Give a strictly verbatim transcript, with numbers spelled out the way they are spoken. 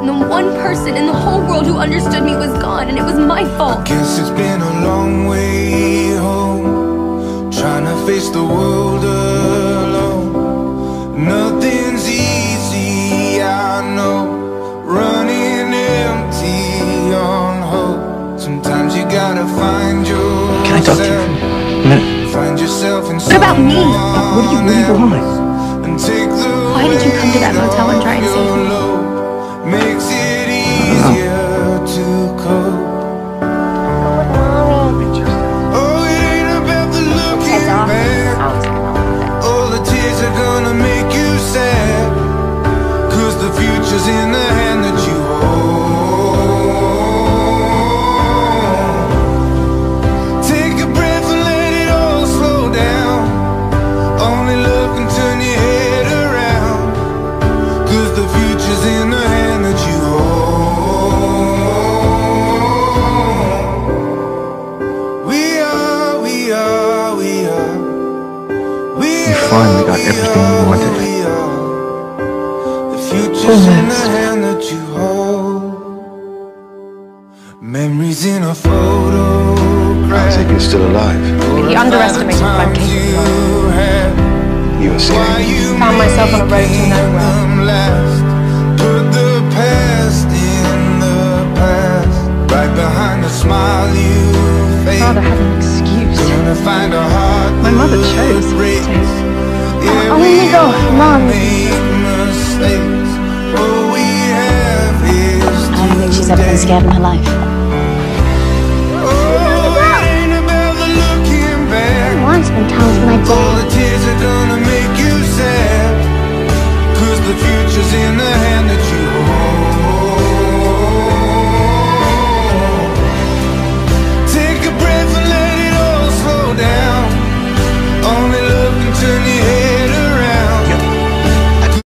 And the one person in the whole world who understood me was gone, and it was my fault. Guess it's been a long way home, trying to face the world alone. Nothing's easy, I know, running empty on hope. Sometimes you gotta find yourself. Can I talk to you for a minute? Find yourself in What about me? What do you really want? Why did you come to that motel and try and save me? Makes it easier to cope. Oh, it ain't about the looking back. All the tears are gonna make you sad, 'cause the future's in the hand that you hold. Take a breath and let it all slow down. Only love can turn your head around, 'cause the future's in the hand that you hold. We are, we are, we are. We You finally got everything you wanted. We are. The future's in the hand that you hold. Memories in a photograph. I think you're still alive. He underestimated what I'm capable of. You were scared. Found myself on a road to nowhere. Put the past in the past, right behind the smile you face. Father had an excuse. Gonna find a heart. My mother chose to. Yeah, Oh, let me go, Mom. make mistakes. All we have is I don't think she's ever been scared in her life. Once been times when I all the tears are gonna make you sad, 'cause the future's in the